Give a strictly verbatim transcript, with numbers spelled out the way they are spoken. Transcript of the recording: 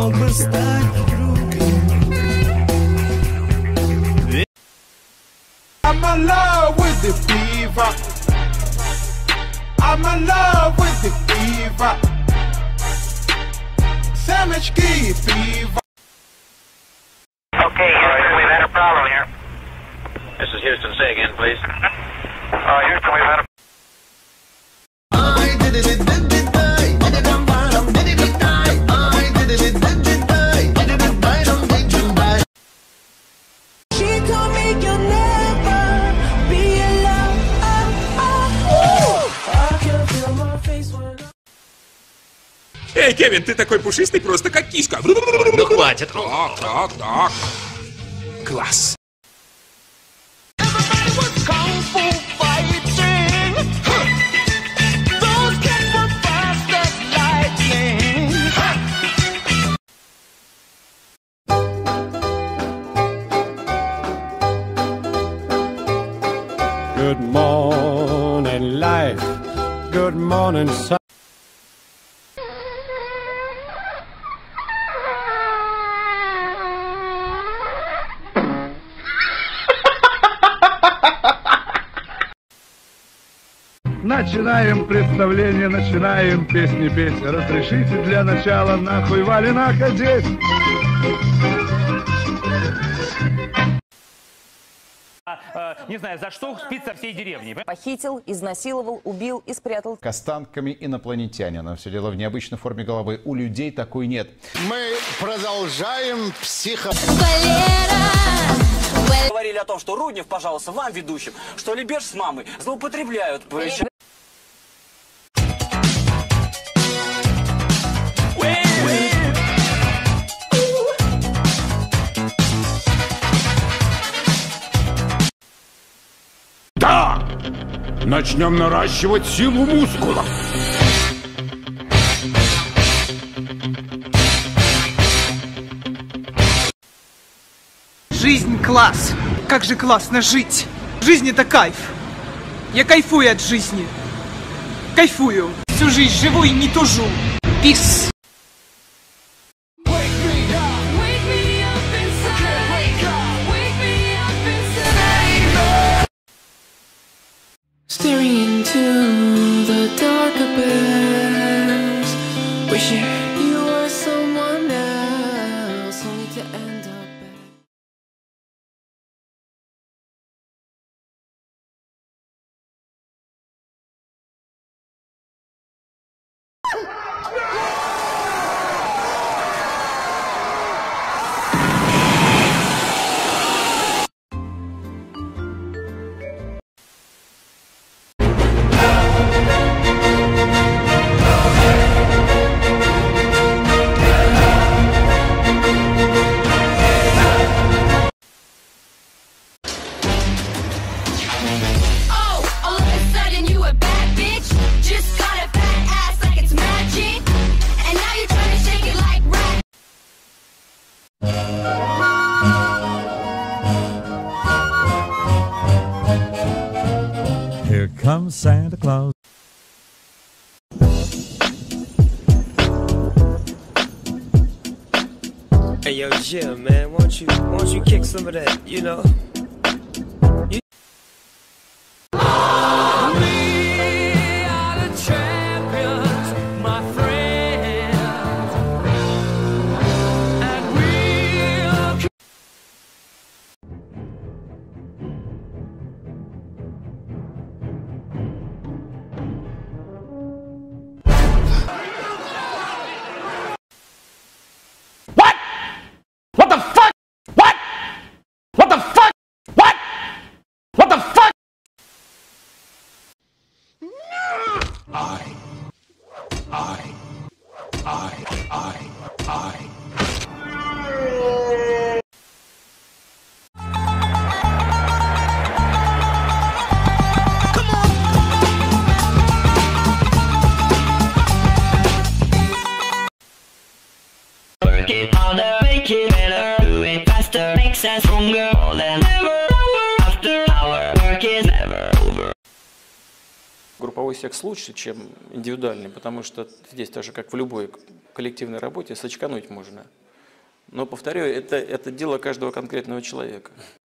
чтобы стать другом. I'm in love with the fever. I'm in love with the fever. Самочки и fever. Okay, Houston, we've had a problem here. This is Houston. Say again, please. Uh, Houston, we've had a Эй, Кевин, ты такой пушистый, просто как киска. Ну хватит. Так, так, так. Класс. Good morning, life. Good morning, sun. Начинаем представление, начинаем песни петь. Разрешите для начала нахуй валенок одеть. Не знаю, за что спит со всей деревни. Похитил, изнасиловал, убил и спрятал. К останками инопланетянина. Но все дело в необычной форме головы. У людей такой нет. Мы продолжаем психо... Говорили о том, что Руднев, пожалуйста, вам, ведущим, что Лебеж с мамой злоупотребляют. Да! Начнем наращивать силу мускулов. Жизнь — класс. Как же классно жить. Жизнь — это кайф. Я кайфую от жизни. Кайфую. Всю жизнь живу и не тужу. Пис. Staring into the dark abyss, wishing you were someone else, only to end up Here comes Santa Claus. Hey yo, Jim, man, won't you, won't you kick some of that, you know? You групповой секс лучше, чем индивидуальный, потому что здесь так же, как в любой коллективной работе, сочкануть можно. Но, повторяю, это, это дело каждого конкретного человека.